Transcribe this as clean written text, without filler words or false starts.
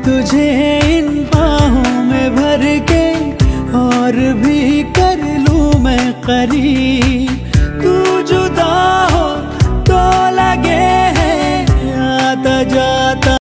तुझे इन बाहों में भर के और भी कर लूं मैं करीब।